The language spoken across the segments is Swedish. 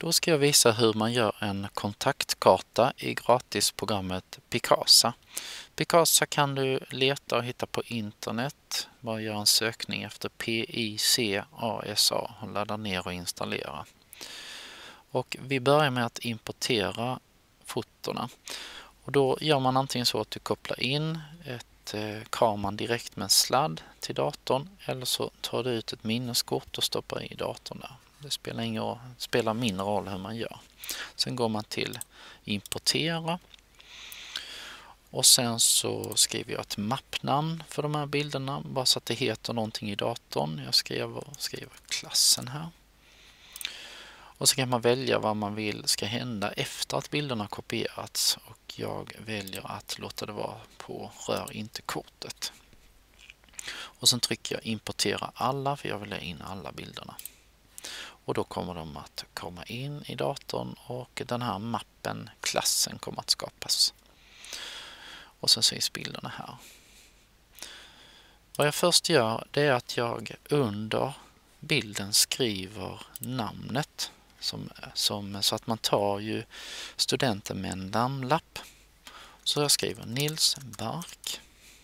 Då ska jag visa hur man gör en kontaktkarta i gratisprogrammet Picasa. Picasa kan du leta och hitta på internet. Bara göra en sökning efter Picasa och ladda ner och installera. Och vi börjar med att importera fotona. Och då gör man antingen så att du kopplar in kameran direkt med en sladd till datorn, eller så tar du ut ett minneskort och stoppar i datorn där. Det spelar mindre roll hur man gör. Sen går man till importera och sen så skriver jag ett mappnamn för de här bilderna bara så att det heter någonting i datorn. Jag skriver klassen här. Och så kan man välja vad man vill ska hända efter att bilderna kopierats, och jag väljer att låta det vara på rör inte kortet. Och sen trycker jag importera alla, för jag vill ha in alla bilderna. Och då kommer de att komma in i datorn och den här mappen, klassen, kommer att skapas. Och sen syns bilderna här. Vad jag först gör, det är att jag under bilden skriver namnet. Så att man tar ju studenten med en namnlapp. Så jag skriver Nils Bark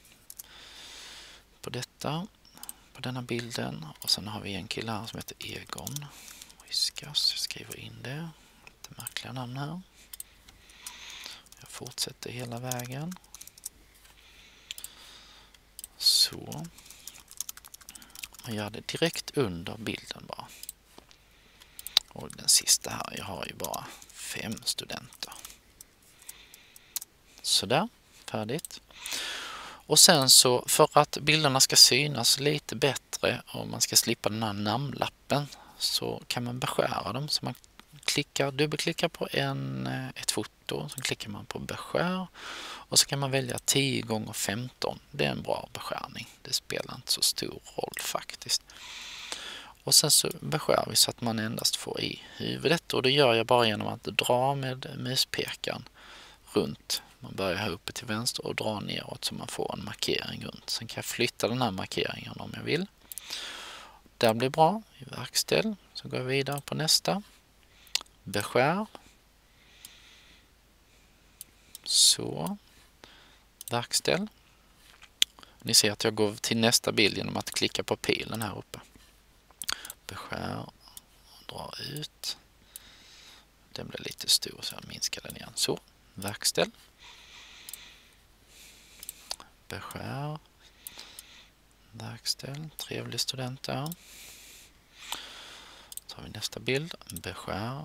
på denna bilden. Och sen har vi en kille här som heter Egon Whiskas. Jag skriver in det. Lite märkliga namn här. Jag fortsätter hela vägen. Så. Jag gör det direkt under bilden bara. Och den sista här, jag har ju bara 5 studenter. Sådär, färdigt. Och sen så, för att bilderna ska synas lite bättre och man ska slippa den här namnlappen, så kan man beskära dem. Så man dubbelklickar på ett foto, så klickar man på beskär och så kan man välja 10x15. Det är en bra beskärning. Det spelar inte så stor roll faktiskt. Och sen så beskär vi så att man endast får i huvudet, och det gör jag bara genom att dra med muspekaren runt. Man börjar här uppe till vänster och drar neråt så man får en markering runt. Sen kan jag flytta den här markeringen om jag vill. Det blir bra. I verkställ så går jag vidare på nästa. Beskär. Så. Verkställ. Ni ser att jag går till nästa bild genom att klicka på pilen här uppe. Beskär och dra ut. Den blir lite stor så jag minskar den igen. Så, verkställ. Beskär. Verkställ. Trevlig student där. Så tar vi nästa bild. Beskär.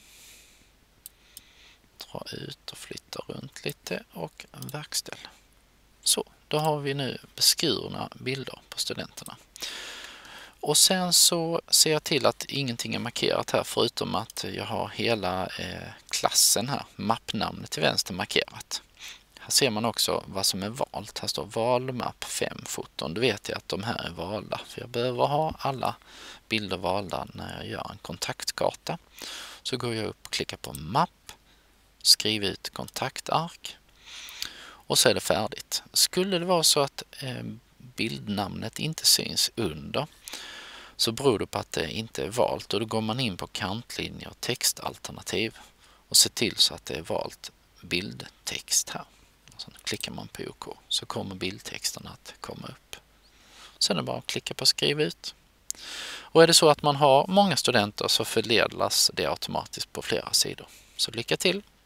Dra ut och flytta runt lite och verkställ. Så, då har vi nu beskurna bilder på studenterna. Och sen så ser jag till att ingenting är markerat här, förutom att jag har hela klassen här, mappnamnet till vänster, markerat. Här ser man också vad som är valt. Här står valmapp 5 foton. Då vet jag att de här är valda. För jag behöver ha alla bilder valda när jag gör en kontaktkarta. Så går jag upp och klickar på mapp, skriver ut kontaktark och så är det färdigt. Skulle det vara så att bildnamnet inte syns under, så beror det på att det inte är valt, och då går man in på kantlinje och textalternativ och ser till så att det är valt bildtext här. Och så klickar man på OK så kommer bildtexten att komma upp. Sen är det bara att klicka på skriv ut. Och är det så att man har många studenter så fördelas det automatiskt på flera sidor. Så lycka till!